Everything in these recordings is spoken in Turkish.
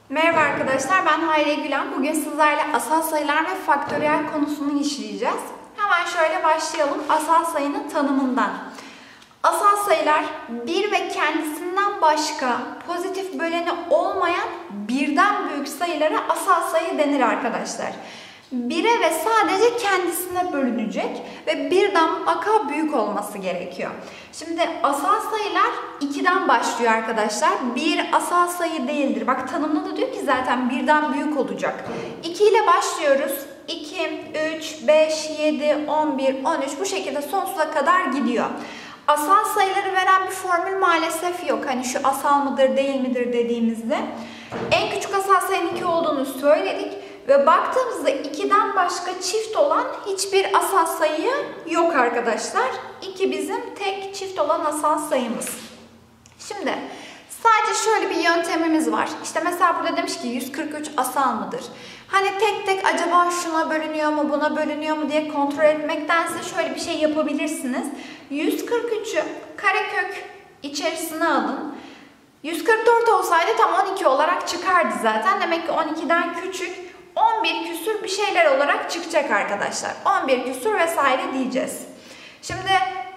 Merhaba arkadaşlar, ben Hayriye Gülen. Bugün sizlerle asal sayılar ve faktöriyel konusunu işleyeceğiz. Hemen şöyle başlayalım asal sayının tanımından. Asal sayılar bir ve kendisinden başka pozitif böleni olmayan birden büyük sayılara asal sayı denir arkadaşlar. Bire ve sadece kendisine bölünecek ve birden mutlaka büyük olması gerekiyor. Şimdi asal sayılar 2'den başlıyor arkadaşlar. 1 asal sayı değildir. Bak tanımda da diyor ki zaten birden büyük olacak. 2 ile başlıyoruz. 2, 3, 5, 7, 11, 13 bu şekilde sonsuza kadar gidiyor. Asal sayıları veren bir formül maalesef yok. Hani şu asal mıdır değil midir dediğimizde. En küçük asal sayının 2 olduğunu söyledik. Ve baktığımızda 2'den başka çift olan hiçbir asal sayı yok arkadaşlar. 2 bizim tek çift olan asal sayımız. Şimdi sadece şöyle bir yöntemimiz var. İşte mesela burada demiş ki 143 asal mıdır? Hani tek tek acaba şuna bölünüyor mu buna bölünüyor mu diye kontrol etmektense şöyle bir şey yapabilirsiniz. 143'ü karekök içerisine alın. 144 olsaydı tam 12 olarak çıkardı zaten. Demek ki 12'den küçük 11 küsür bir şeyler olarak çıkacak arkadaşlar. 11 küsür vesaire diyeceğiz. Şimdi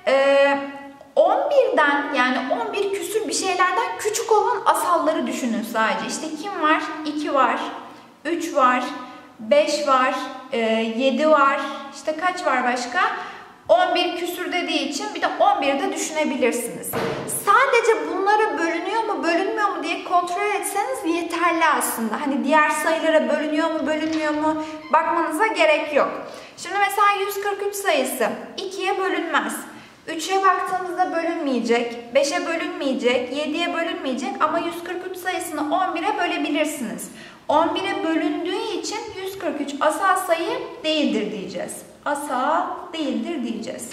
11'den yani 11 küsür bir şeylerden küçük olan asalları düşünün sadece. İşte kim var? 2 var, 3 var, 5 var, 7 var. İşte kaç var başka? 11 küsür dediği için bir de 11'i de düşünebilirsiniz. Sadece bunlara bölünüyor mu bölünmüyor mu diye kontrol etseniz yeterli aslında. Hani diğer sayılara bölünüyor mu bölünmüyor mu bakmanıza gerek yok. Şimdi mesela 143 sayısı 2'ye bölünmez. 3'e baktığımızda bölünmeyecek, 5'e bölünmeyecek, 7'ye bölünmeyecek ama 143 sayısını 11'e bölebilirsiniz. 11'e bölündüğü için 143 asal sayı değildir diyeceğiz. Asal değildir diyeceğiz.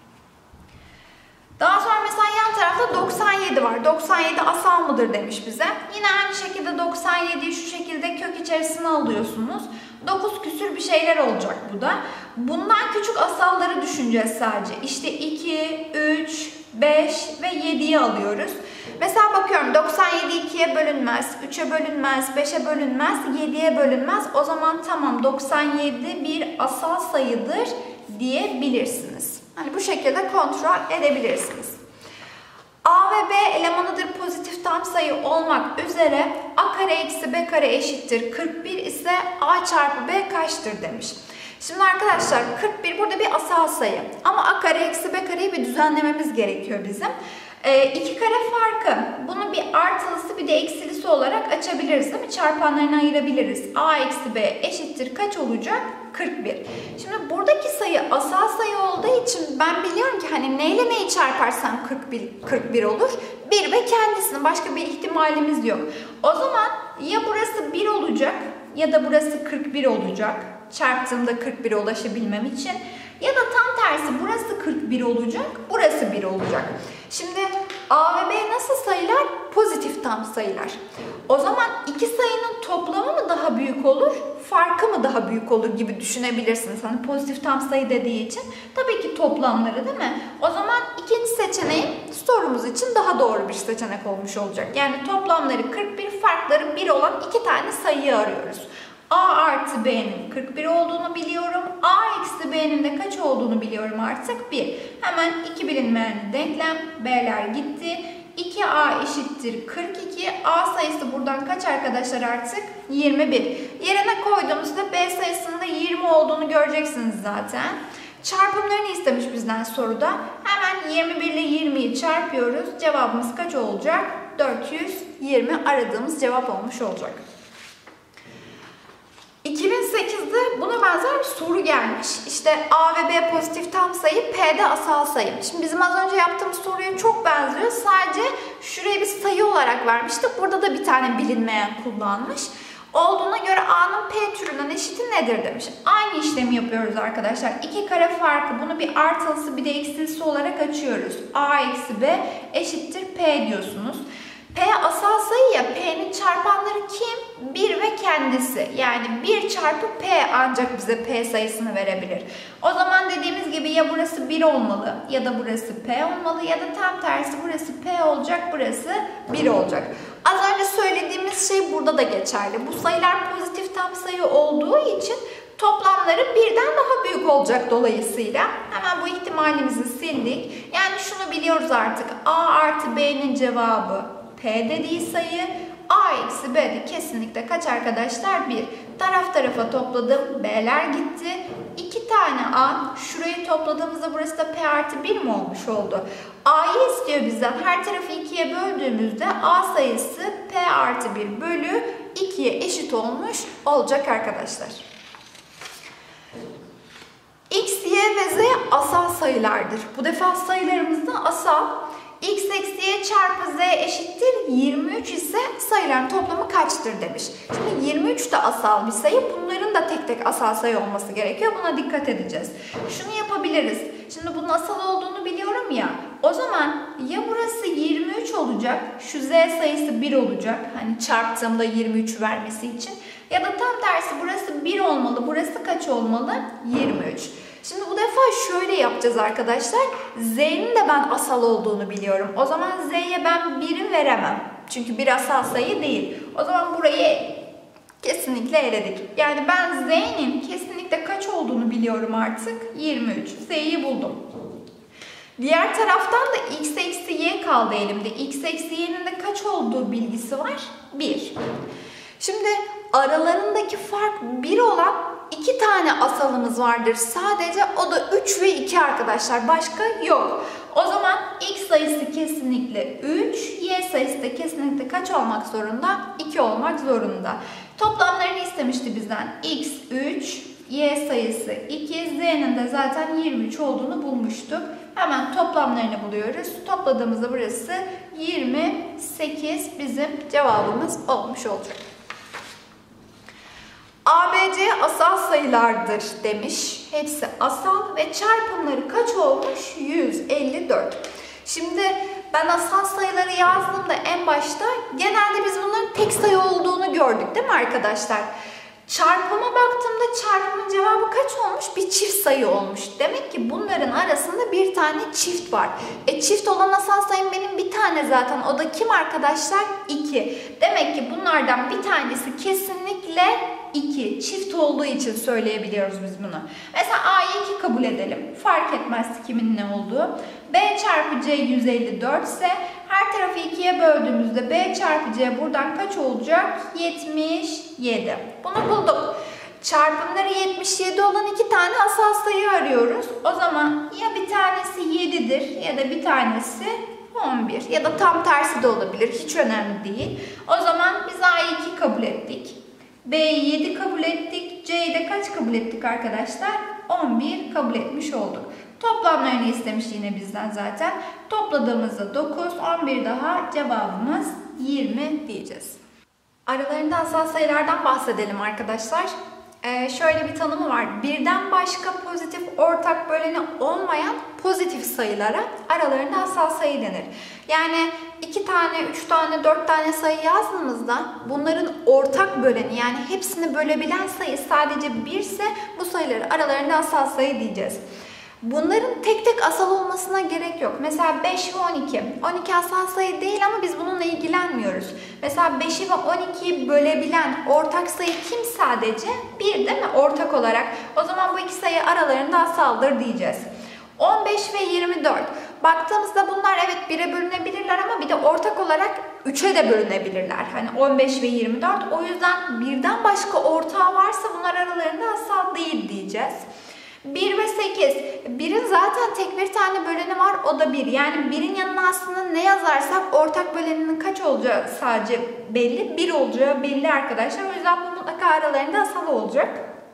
Daha sonra mesela yan tarafta 97 var. 97 asal mıdır demiş bize. Yine aynı şekilde 97'yi şu şekilde kök içerisine alıyorsunuz. 9 küsür bir şeyler olacak bu da. Bundan küçük asalları düşüneceğiz sadece. İşte 2, 3, 5 ve 7'yi alıyoruz. Mesela bakıyorum 97 2'ye bölünmez, 3'e bölünmez, 5'e bölünmez, 7'ye bölünmez. O zaman tamam 97 bir asal sayıdır diyebilirsiniz. Hani bu şekilde kontrol edebilirsiniz. A ve B elemanıdır pozitif tam sayı olmak üzere A kare eksi B kare eşittir 41 ise A çarpı B kaçtır demiş. Şimdi arkadaşlar 41 burada bir asal sayı ama A kare eksi B kareyi bir düzenlememiz gerekiyor bizim. İki kare farkı. Bunu bir artılısı bir de eksilisi olarak açabiliriz değil mi? Çarpanlarını ayırabiliriz. A eksi B eşittir kaç olacak? 41. Şimdi buradaki sayı asal sayı olduğu için ben biliyorum ki hani neyle neyi çarparsam 41 olur. 1 ve kendisinin başka bir ihtimalimiz yok. O zaman ya burası 1 olacak ya da burası 41 olacak. Çarptığımda 41'e ulaşabilmem için. Ya da tam tersi burası 41 olacak, burası 1 olacak. Şimdi A ve B nasıl sayılar? Pozitif tam sayılar. O zaman iki sayının toplamı mı daha büyük olur, farkı mı daha büyük olur gibi düşünebilirsiniz. Hani pozitif tam sayı dediği için tabii ki toplamları değil mi? O zaman ikinci seçeneğim sorumuz için daha doğru bir seçenek olmuş olacak. Yani toplamları 41, farkları 1 olan iki tane sayıyı arıyoruz. A artı B'nin 41 olduğunu biliyorum. A eksi B'nin de kaç olduğunu biliyorum artık 1. Hemen iki bilinmeyenli denklem. B'ler gitti. 2A eşittir 42. A sayısı buradan kaç arkadaşlar artık? 21. Yerine koyduğumuzda B sayısının da 20 olduğunu göreceksiniz zaten. Çarpımlarını istemiş bizden soruda. Hemen 21 ile 20'yi çarpıyoruz. Cevabımız kaç olacak? 420 aradığımız cevap olmuş olacak. 2008'de buna benzer bir soru gelmiş. İşte A ve B pozitif tam sayı, P'de asal sayı. Şimdi bizim az önce yaptığımız soruya çok benziyor. Sadece şuraya bir sayı olarak vermişti. Burada da bir tane bilinmeyen kullanmış. Olduğuna göre A'nın P türünden eşiti nedir demiş. Aynı işlemi yapıyoruz arkadaşlar. İki kare farkı bunu bir artılısı bir de eksilisi olarak açıyoruz. A eksi B eşittir P diyorsunuz. P asal sayı ya, P'nin çarpanları kim? 1 ve kendisi, yani 1 çarpı P ancak bize P sayısını verebilir. O zaman dediğimiz gibi ya burası 1 olmalı ya da burası P olmalı ya da tam tersi burası P olacak, burası 1 olacak. Az önce söylediğimiz şey burada da geçerli. Bu sayılar pozitif tam sayı olduğu için toplamları birden daha büyük olacak dolayısıyla. Hemen bu ihtimalimizi sildik. Yani şunu biliyoruz artık. A artı B'nin cevabı P dediği sayı. A eksi B de kesinlikle kaç arkadaşlar? 1. Taraf tarafa topladım. B'ler gitti. 2 tane A. Şurayı topladığımızda burası da P artı 1 mi olmuş oldu? A'yı istiyor bizden. Her tarafı 2'ye böldüğümüzde A sayısı P artı 1 bölü 2'ye eşit olmuş olacak arkadaşlar. X, Y ve Z asal sayılardır. Bu defa sayılarımızda asal. X eksi Y çarpı Z eşittir 23 ise sayıların toplamı kaçtır demiş. Şimdi 23 de asal bir sayı. Bunların da tek tek asal sayı olması gerekiyor. Buna dikkat edeceğiz. Şunu yapabiliriz. Şimdi bunun asal olduğunu biliyorum ya. O zaman ya burası 23 olacak. Şu Z sayısı 1 olacak. Hani çarptığımda 23 vermesi için. Ya da tam tersi burası 1 olmalı. Burası kaç olmalı? 23. Şimdi bu defa şöyle yapacağız arkadaşlar. Z'nin de ben asal olduğunu biliyorum. O zaman Z'ye ben 1'i veremem. Çünkü bir asal sayı değil. O zaman burayı kesinlikle eledik. Yani ben Z'nin kesinlikle kaç olduğunu biliyorum artık. 23. Z'yi buldum. Diğer taraftan da X eksi Y kaldı elimde. X eksi Y'nin de kaç olduğu bilgisi var? 1. Şimdi aralarındaki fark 1 olan 2 tane asalımız vardır. Sadece o da 3 ve 2 arkadaşlar. Başka yok. O zaman X sayısı kesinlikle 3, Y sayısı da kesinlikle kaç olmak zorunda? 2 olmak zorunda. Toplamlarını istemişti bizden. X 3, Y sayısı 2, Z'nin de zaten 23 olduğunu bulmuştuk. Hemen toplamlarını buluyoruz. Topladığımızda burası 28 bizim cevabımız olmuş olacak. ABC asal sayılardır demiş. Hepsi asal ve çarpımları kaç olmuş? 154. Şimdi ben asal sayıları yazdığımda en başta genelde biz bunların tek sayı olduğunu gördük değil mi arkadaşlar? Çarpıma baktığımda çarpımın cevabı kaç olmuş? Bir çift sayı olmuş. Demek ki bunların arasında bir tane çift var. Çift olan asal sayım benim bir tane zaten. O da kim arkadaşlar? 2. Demek ki bunlardan bir tanesi kesinlikle 2. Çift olduğu için söyleyebiliyoruz biz bunu. Mesela A'yı 2 kabul edelim. Fark etmez kimin ne olduğu. B çarpı C 154 ise her tarafı 2'ye böldüğümüzde B çarpı C buradan kaç olacak? 77. Bunu bulduk. Çarpımları 77 olan 2 tane asal sayı arıyoruz. O zaman ya bir tanesi 7'dir ya da bir tanesi 11 ya da tam tersi de olabilir. Hiç önemli değil. O zaman biz A'yı 2 kabul ettik. B'yi 7 kabul ettik. C'yi de kaç kabul ettik arkadaşlar? 11 kabul etmiş olduk. Toplamlarını istemiş yine bizden zaten. Topladığımızda 9, 11 daha cevabımız 20 diyeceğiz. Aralarında asal sayılardan bahsedelim arkadaşlar. Şöyle bir tanımı var. Birden başka pozitif ortak böleni olmayan pozitif sayılara aralarında asal sayı denir. Yani 2 tane, 3 tane, 4 tane sayı yazdığımızda bunların ortak böleni yani hepsini bölebilen sayı sadece 1 ise bu sayıları aralarında asal sayı diyeceğiz. Bunların tek tek asal olmasına gerek yok. Mesela 5 ve 12. 12 asal sayı değil ama biz bununla ilgilenmiyoruz. Mesela 5'i ve 12'yi bölebilen ortak sayı kim sadece? 1 değil mi? Ortak olarak. O zaman bu iki sayı aralarında asaldır diyeceğiz. 15 ve 24. Baktığımızda bunlar evet 1'e bölünebilirler ama bir de ortak olarak 3'e de bölünebilirler. Hani 15 ve 24. O yüzden birden başka ortağı varsa bunlar aralarında asal değil diyeceğiz. 1 ve 8. 1'in zaten tek bir tane böleni var. O da 1. Yani 1'in yanına aslında ne yazarsak ortak böleninin kaç olacağı sadece belli. 1 olacağı belli arkadaşlar. O yüzden bu mutlaka aralarında asal olacak.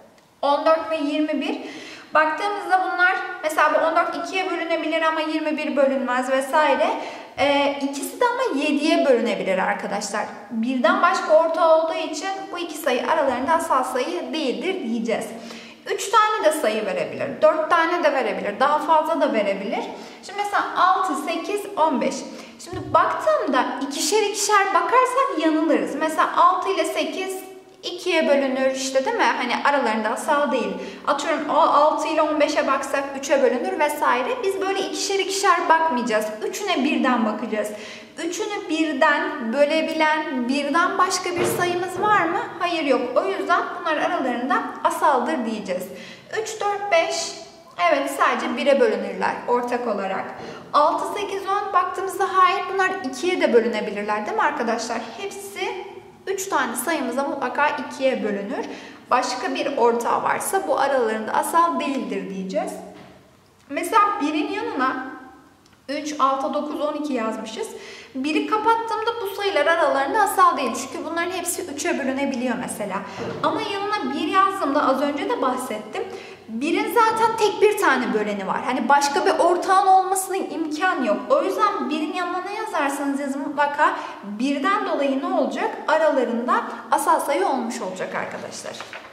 14 ve 21. Baktığımızda bunlar mesela bu 14 2'ye bölünebilir ama 21 bölünmez vesaire. İkisi de ama 7'ye bölünebilir arkadaşlar. Birden başka ortağı olduğu için bu iki sayı aralarında asal sayı değildir diyeceğiz. 3 tane de sayı verebilir, 4 tane de verebilir, daha fazla da verebilir. Şimdi mesela 6, 8, 15. Şimdi baktığımda ikişer ikişer bakarsak yanılırız. Mesela 6 ile 8 2'ye bölünür işte, değil mi? Hani aralarında asal değil. Atıyorum 6 ile 15'e baksak 3'e bölünür vesaire. Biz böyle ikişer ikişer bakmayacağız. Üçüne birden bakacağız. Üçünü birden bölebilen birden başka bir sayımız var mı? Hayır, yok. O yüzden bunlar aralarında asaldır diyeceğiz. 3, 4, 5 evet sadece 1'e bölünürler ortak olarak. 6, 8, 10 baktığımızda hayır, bunlar 2'ye de bölünebilirler değil mi arkadaşlar? Hepsi 3 tane sayımıza mutlaka 2'ye bölünür. Başka bir ortağı varsa bu aralarında asal değildir diyeceğiz. Mesela 1'in yanına 3, 6, 9, 12 yazmışız. 1'i kapattığımda bu sayılar aralarında asal değil. Çünkü bunların hepsi 3'e bölünebiliyor mesela. Ama yanına 1 yazdığımda az önce de bahsettim. 1'in zaten tek bir tane böleni var. Hani başka bir ortağın olmasına imkan yok. O yüzden 1'in yanına ne yazarsanız yazın mutlaka 1'den dolayı ne olacak? Aralarında asal sayı olmuş olacak arkadaşlar.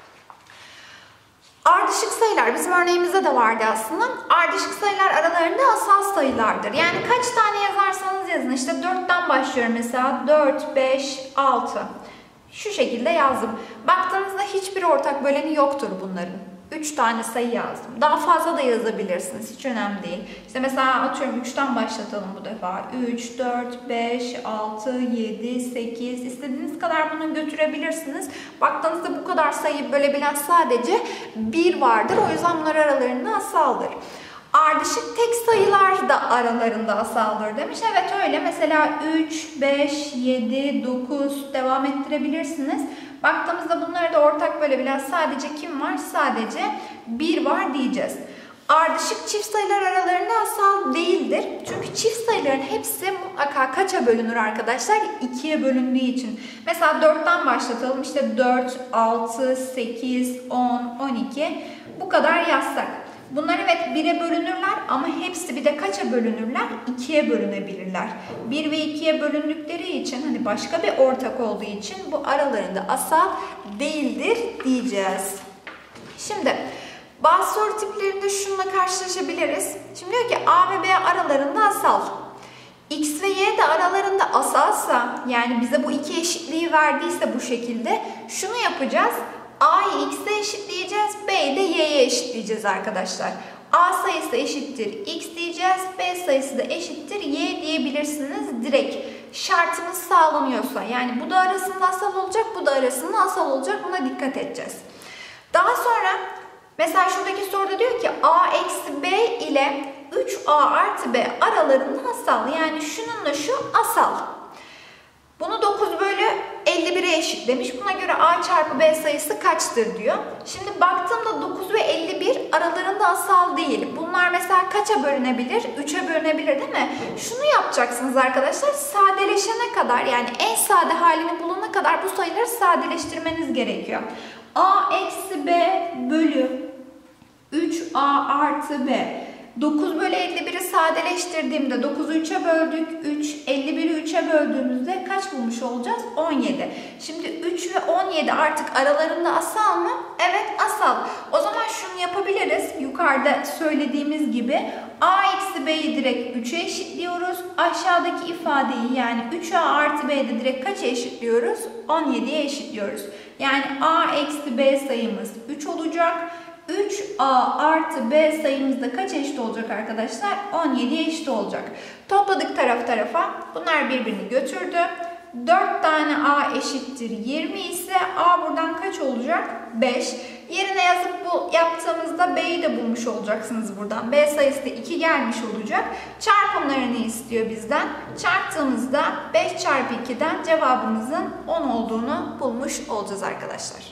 Ardışık sayılar bizim örneğimizde de vardı aslında. Ardışık sayılar aralarında asal sayılardır. Yani kaç tane yazarsanız yazın. İşte 4'ten başlıyorum mesela. 4, 5, 6. Şu şekilde yazdım. Baktığınızda hiçbir ortak böleni yoktur bunların. 3 tane sayı yazdım. Daha fazla da yazabilirsiniz. Hiç önemli değil. İşte mesela atıyorum 3'ten başlatalım bu defa. 3, 4, 5, 6, 7, 8. İstediğiniz kadar bunu götürebilirsiniz. Baktığınızda bu kadar sayıyı bölebilen sadece 1 vardır. O yüzden bunlar aralarında asaldır. Ardışık tek sayılar da aralarında asaldır demiş. Evet öyle. Mesela 3, 5, 7, 9 devam ettirebilirsiniz. Baktığımızda bunları da ortak bölebilen sadece kim var? Sadece 1 var diyeceğiz. Ardışık çift sayılar aralarında asal değildir. Çünkü çift sayıların hepsi mutlaka kaça bölünür arkadaşlar? 2'ye bölündüğü için. Mesela 4'ten başlatalım. İşte 4, 6, 8, 10, 12 bu kadar yazsak. Bunlar evet 1'e bölünürler ama hepsi bir de kaça bölünürler? 2'ye bölünebilirler. 1 ve 2'ye bölündükleri için hani başka bir ortak olduğu için bu aralarında asal değildir diyeceğiz. Şimdi bazı soru tiplerinde şununla karşılaşabiliriz. Şimdi diyor ki A ve B aralarında asal. X ve Y de aralarında asalsa yani bize bu iki eşitliği verdiyse bu şekilde şunu yapacağız. A'yı X'e eşitleyeceğiz, B'yi de Y'ye eşitleyeceğiz arkadaşlar. A sayısı eşittir X diyeceğiz, B sayısı da eşittir Y diyebilirsiniz direkt. Şartımız sağlanıyorsa yani bu da arasında asal olacak, bu da arasında asal olacak, buna dikkat edeceğiz. Daha sonra mesela şuradaki soruda diyor ki A eksi B ile 3A artı B aralarında asal, yani şununla şu asal. Bunu 9 bölü 51'e eşitlemiş. Buna göre A çarpı B sayısı kaçtır diyor. Şimdi baktığımda 9 ve 51 aralarında asal değil. Bunlar mesela kaça bölünebilir? 3'e bölünebilir değil mi? Şunu yapacaksınız arkadaşlar. Sadeleşene kadar yani en sade halini bulana kadar bu sayıları sadeleştirmeniz gerekiyor. A eksi B bölü 3A artı B. 9 bölü 51'i sadeleştirdiğimde 9'u 3'e böldük. 3, 51'i 3'e böldüğümüzde kaç bulmuş olacağız? 17. Şimdi 3 ve 17 artık aralarında asal mı? Evet asal. O zaman şunu yapabiliriz. Yukarıda söylediğimiz gibi A eksi B'yi direkt 3'e eşitliyoruz. Aşağıdaki ifadeyi yani 3A artı B'yi de direkt kaça eşitliyoruz? 17'ye eşitliyoruz. Yani A eksi B sayımız 3 olacak. 3A artı B sayımız da kaç eşit olacak arkadaşlar? 17'ye eşit olacak. Topladık taraf tarafa. Bunlar birbirini götürdü. 4 tane A eşittir 20 ise A buradan kaç olacak? 5. Yerine yazıp bu yaptığımızda B'yi de bulmuş olacaksınız buradan. B sayısı da 2 gelmiş olacak. Çarpımlarını istiyor bizden. Çarptığımızda 5 çarpı 2'den cevabımızın 10 olduğunu bulmuş olacağız arkadaşlar.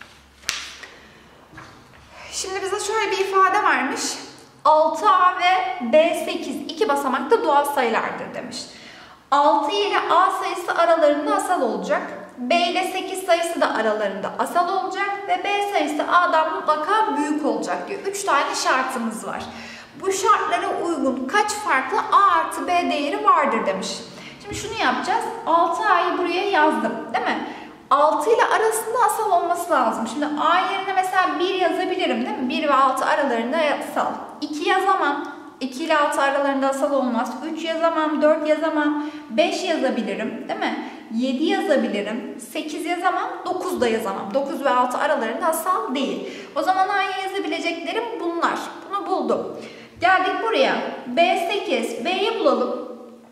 Şimdi bize şöyle bir ifade varmış. 6A ve B8 iki basamakta doğal sayılardır demiş. 6 ile A sayısı aralarında asal olacak. B ile 8 sayısı da aralarında asal olacak. Ve B sayısı A'dan mutlaka büyük olacak diyor. 3 tane şartımız var. Bu şartlara uygun kaç farklı A artı B değeri vardır demiş. Şimdi şunu yapacağız. 6A'yı buraya yazdım değil mi? 6 ile arasında asal olması lazım. Şimdi A yerine mesela 1 yazabilirim değil mi? 1 ve 6 aralarında asal. 2 yazamam. 2 ile 6 aralarında asal olmaz. 3 yazamam, 4 yazamam, 5 yazabilirim değil mi? 7 yazabilirim, 8 yazamam, 9 da yazamam. 9 ve 6 aralarında asal değil. O zaman A'ya yazabileceklerim bunlar. Bunu buldum. Geldik buraya. B8, B'yi bulalım.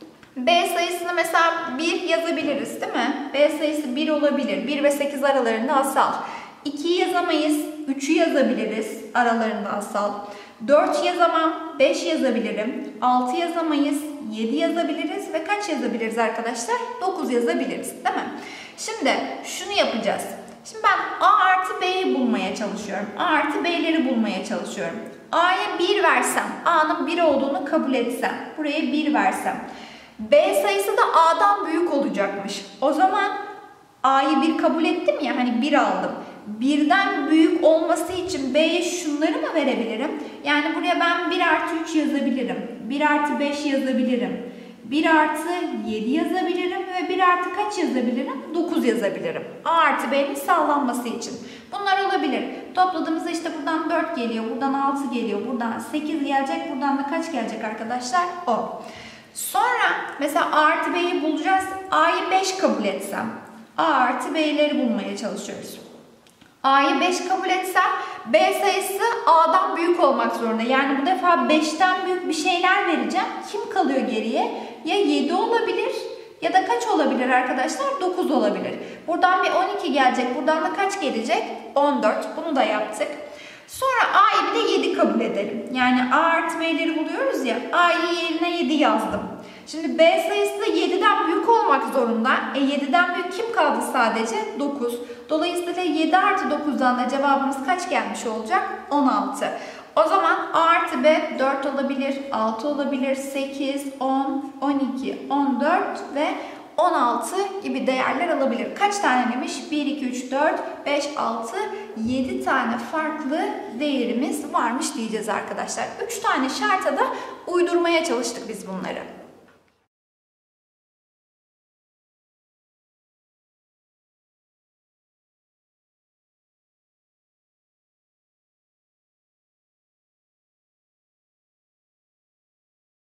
B sayısını mesela 1 yazabiliriz değil mi? B sayısı 1 olabilir. 1 ve 8 aralarında asal. 2'yi yazamayız. 3'ü yazabiliriz. Aralarında asal. 4 yazamam. 5 yazabilirim. 6 yazamayız. 7 yazabiliriz. Ve kaç yazabiliriz arkadaşlar? 9 yazabiliriz değil mi? Şimdi şunu yapacağız. Şimdi ben A artı B'yi bulmaya çalışıyorum. A artı B'leri bulmaya çalışıyorum. A'ya 1 versem, A'nın 1 olduğunu kabul etsem, buraya 1 versem, B sayısı da A'dan büyük olacakmış. O zaman A'yı 1 kabul ettim ya, hani 1 aldım. 1'den büyük olması için B'ye şunları mı verebilirim? Yani buraya ben 1 artı 3 yazabilirim. 1 artı 5 yazabilirim. 1 artı 7 yazabilirim ve 1 artı kaç yazabilirim? 9 yazabilirim. A artı B'nin sağlanması için. Bunlar olabilir. Topladığımızda işte buradan 4 geliyor, buradan 6 geliyor, buradan 8 gelecek, buradan da kaç gelecek arkadaşlar? 10. Sonra mesela A artı B'yi bulacağız. A'yı 5 kabul etsem. A artı B'leri bulmaya çalışıyoruz. A'yı 5 kabul etsem B sayısı A'dan büyük olmak zorunda. Yani bu defa 5'ten büyük bir şeyler vereceğim. Kim kalıyor geriye? Ya 7 olabilir ya da kaç olabilir arkadaşlar? 9 olabilir. Buradan bir 12 gelecek. Buradan da kaç gelecek? 14. Bunu da yaptık. Sonra A'yı bir de 7 kabul edelim. Yani A artı B'leri buluyoruz ya. A'yı yerine 7 yazdım. Şimdi B sayısı da 7'den büyük olmak zorunda. 7'den büyük kim kaldı sadece? 9. Dolayısıyla 7 artı 9'dan da cevabımız kaç gelmiş olacak? 16. O zaman A artı B 4 olabilir, 6 olabilir, 8, 10, 12, 14 ve 16 gibi değerler alabilir. Kaç tane demiş? 1, 2, 3, 4, 5, 6, 7 tane farklı değerimiz varmış diyeceğiz arkadaşlar. 3 tane şarta da uydurmaya çalıştık biz bunları.